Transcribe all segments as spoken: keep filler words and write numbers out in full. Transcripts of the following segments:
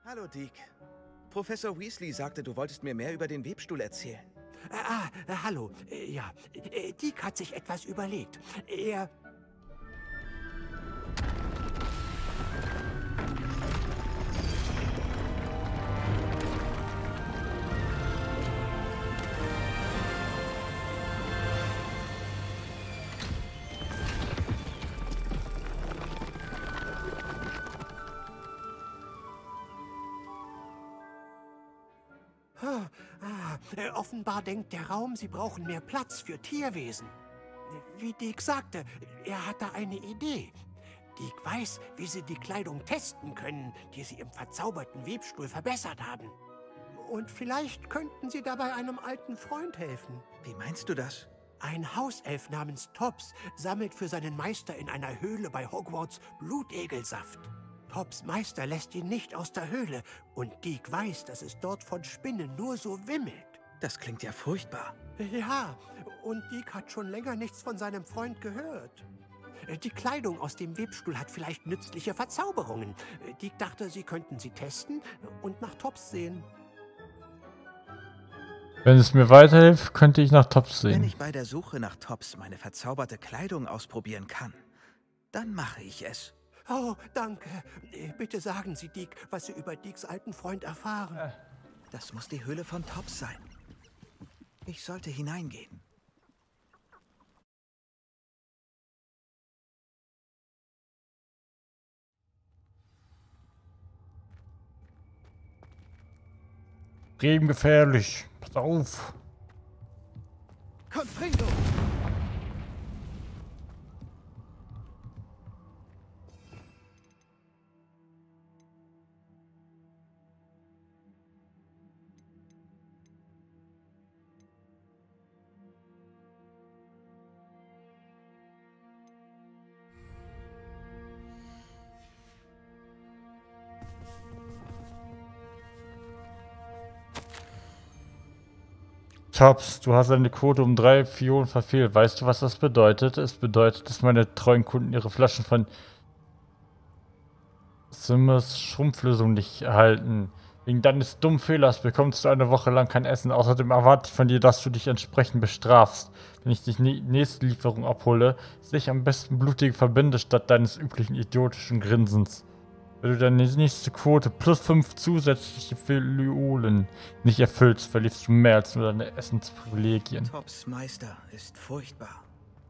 Hallo, Deke. Professor Weasley sagte, du wolltest mir mehr über den Webstuhl erzählen. Ah, äh, hallo. Äh, ja, äh, Deke hat sich etwas überlegt. Er... Ah, äh, offenbar denkt der Raum, sie brauchen mehr Platz für Tierwesen. Wie Deke sagte, er hat da eine Idee. Deke weiß, wie sie die Kleidung testen können, die sie im verzauberten Webstuhl verbessert haben. Und vielleicht könnten sie dabei einem alten Freund helfen. Wie meinst du das? Ein Hauself namens Tops sammelt für seinen Meister in einer Höhle bei Hogwarts Blutegelsaft. Tops Meister lässt ihn nicht aus der Höhle und Deke weiß, dass es dort von Spinnen nur so wimmelt. Das klingt ja furchtbar. Ja, und Deke hat schon länger nichts von seinem Freund gehört. Die Kleidung aus dem Webstuhl hat vielleicht nützliche Verzauberungen. Deke dachte, sie könnten sie testen und nach Tops sehen. Wenn es mir weiterhilft, könnte ich nach Tops sehen. Wenn ich bei der Suche nach Tops meine verzauberte Kleidung ausprobieren kann, dann mache ich es. Oh, danke. Bitte sagen Sie Deke, was Sie über Dekes alten Freund erfahren. Äh. Das muss die Höhle von Tops sein. Ich sollte hineingehen. Reben gefährlich. Pass auf. Confringo! Tops, du hast deine Quote um drei Fiolen verfehlt. Weißt du, was das bedeutet? Es bedeutet, dass meine treuen Kunden ihre Flaschen von Simmers Schrumpflösung nicht erhalten. Wegen deines dummen Fehlers bekommst du eine Woche lang kein Essen. Außerdem erwarte ich von dir, dass du dich entsprechend bestrafst. Wenn ich die nächste Lieferung abhole, sehe ich am besten blutige Verbände statt deines üblichen idiotischen Grinsens. Wenn du deine nächste Quote plus fünf zusätzliche Fiolen nicht erfüllst, verlierst du mehr als nur deine Essensprivilegien. Tops Meister ist furchtbar.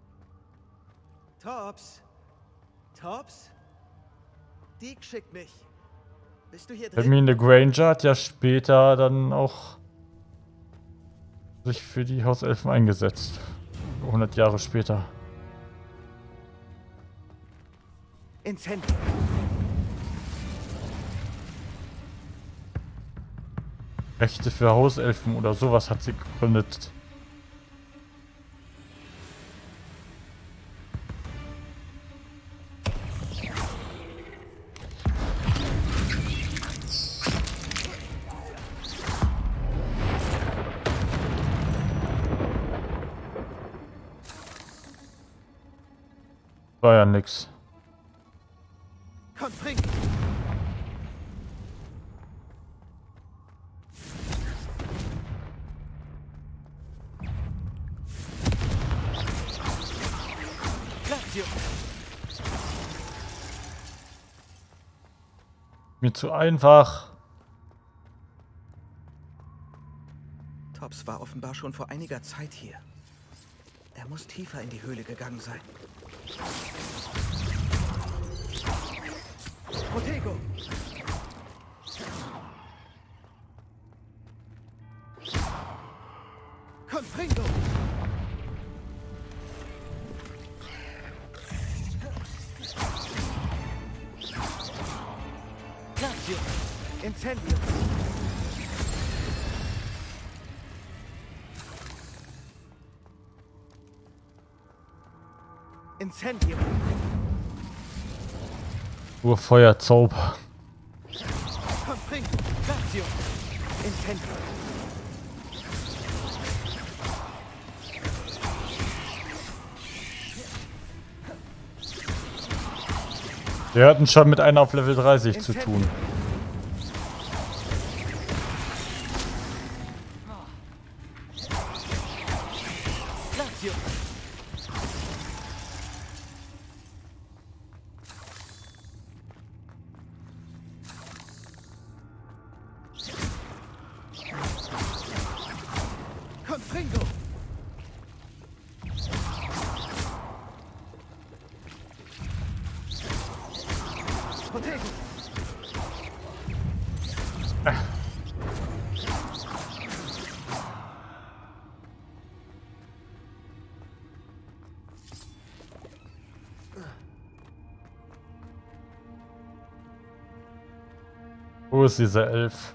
Tops? Tops? Deke schickt mich. Bist du hier drin? Hermine Granger hat ja später dann auch sich für die Hauselfen eingesetzt. hundert Jahre später. Incendio. Rechte für Hauselfen oder sowas hat sie gegründet. War ja nix. Confringo. Mir zu einfach. Tops war offenbar schon vor einiger Zeit hier. Er muss tiefer in die Höhle gegangen sein. Protego! Confringo! Glacio! Incendio! Incendio! Nur Feuerzauber. Confringo! Glacio! Incendio! Wir hatten schon mit einer auf Level dreißig zu tun. Confringo! Protego! Ah. Wo ist dieser Elf?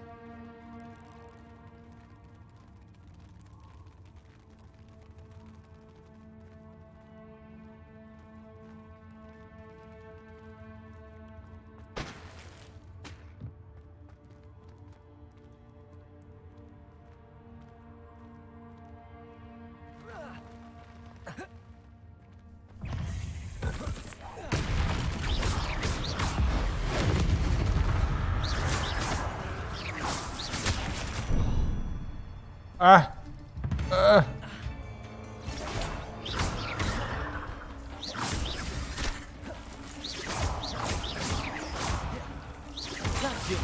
Ah! Äh. Lazio!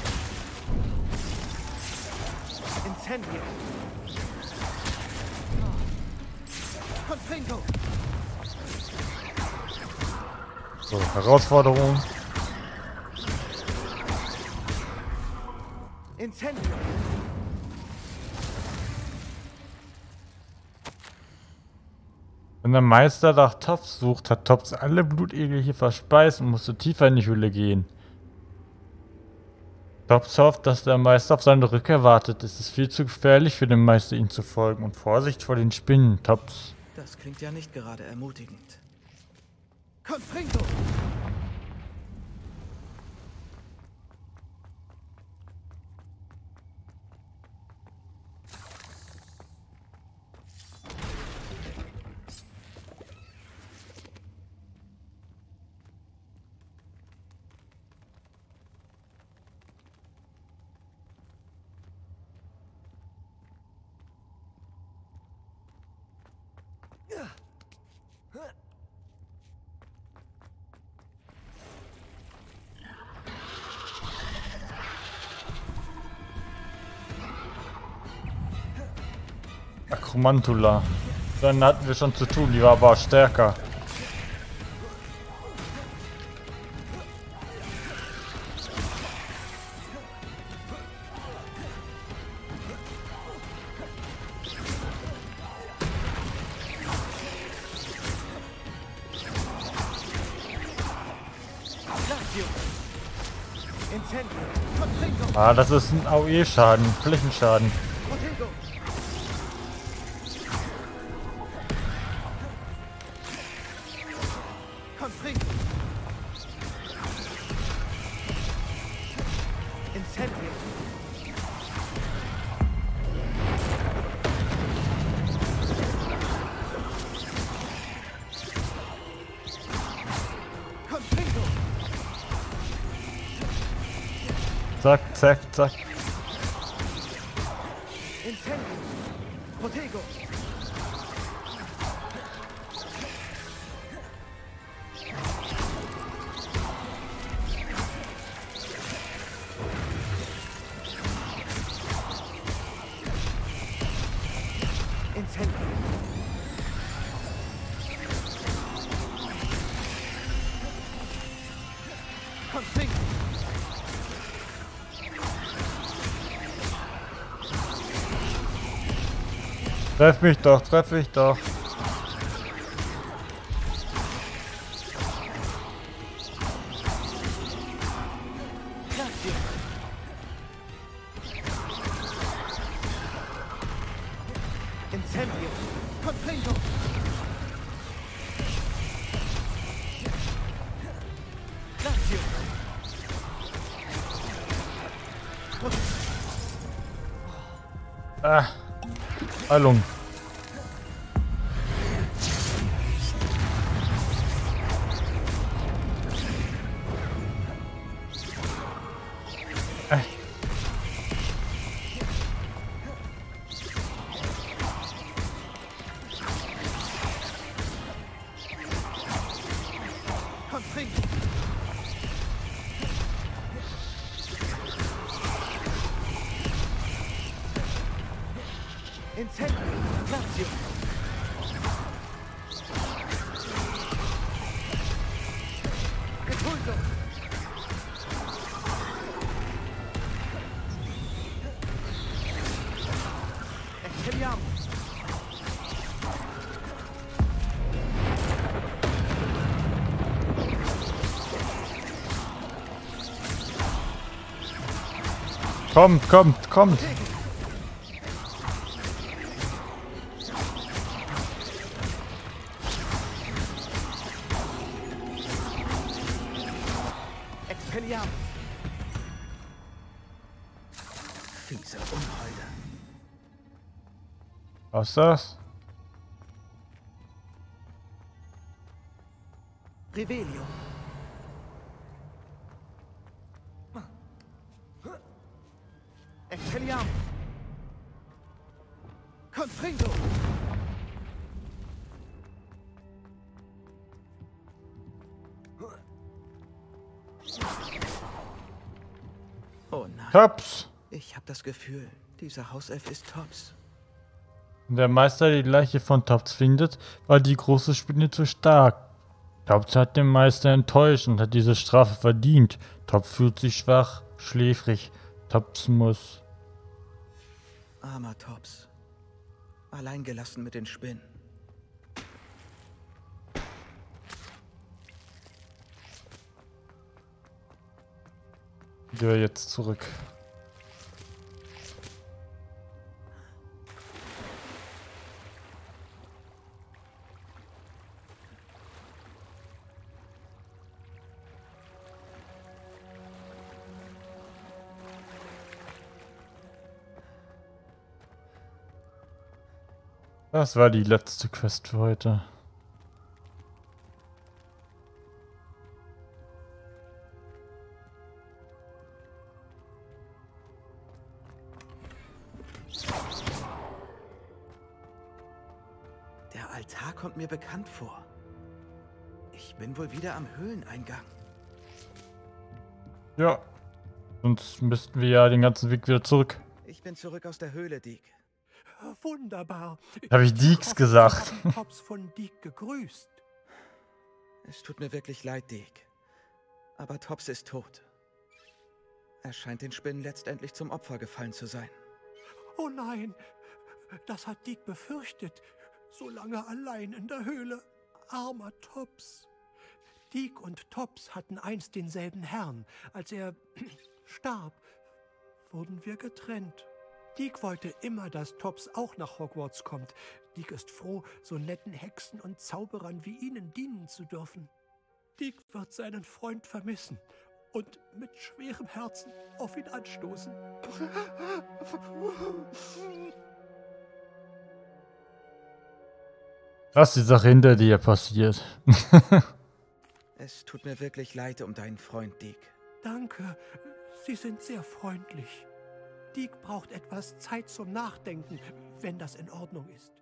Incendio! Confringo! So, Herausforderung. Incendio! Wenn der Meister nach Topf sucht, hat Topf alle Blutegel hier verspeist und musste tiefer in die Höhle gehen. Topf hofft, dass der Meister auf seine Rückkehr wartet. Es ist viel zu gefährlich für den Meister, ihm zu folgen. Und Vorsicht vor den Spinnen, Topf. Das klingt ja nicht gerade ermutigend. Confringo! Akromantula. Dann hatten wir schon zu tun, die war aber stärker. Lazio! Incendio! Confringo! Ah, das ist ein A O E-Schaden, Flächenschaden. Protego! Confringo! Incendio! Confringo! Zack, zack, zack. Incendio! Protego! Incendio! Confringo! Treff mich doch, treff mich doch. Lazio! Incendio! Confringo! Lazio! Ah. Heilung. Äh. Confringo! Incendio. Lazio. Repulso. Expelliarmus. Kommt, kommt, kommt. Expelliarmus. Fiese Unholde. Was ist das? Revelio. Expelliarmus. Confringo. Oh nein. Tops. Ich habe das Gefühl, dieser Hauself ist Tops. Wenn der Meister die Leiche von Tops findet, war die große Spinne zu stark. Tops hat den Meister enttäuscht und hat diese Strafe verdient. Tops fühlt sich schwach, schläfrig. Tops muss... Armer Tops. Alleingelassen mit den Spinnen. Wieder jetzt zurück. Das war die letzte Quest für heute. Der Altar kommt mir bekannt vor. Ich bin wohl wieder am Höhleneingang. Ja. Sonst müssten wir ja den ganzen Weg wieder zurück. Ich bin zurück aus der Höhle, Deke. Wunderbar. Habe ich Deeks hoffe, gesagt. Sie haben Tops von Deke gegrüßt. Es tut mir wirklich leid, Deke. Aber Tops ist tot. Er scheint den Spinnen letztendlich zum Opfer gefallen zu sein. Oh nein, das hat Deke befürchtet. So lange allein in der Höhle. Armer Tops. Deke und Tops hatten einst denselben Herrn. Als er starb, wurden wir getrennt. Deke wollte immer, dass Tops auch nach Hogwarts kommt. Deke ist froh, so netten Hexen und Zauberern wie ihnen dienen zu dürfen. Deke wird seinen Freund vermissen und mit schwerem Herzen auf ihn anstoßen. Was ist die Sache hinter dir passiert? Es tut mir wirklich leid um deinen Freund, Deke. Danke, Sie sind sehr freundlich. Deke braucht etwas Zeit zum Nachdenken, wenn das in Ordnung ist.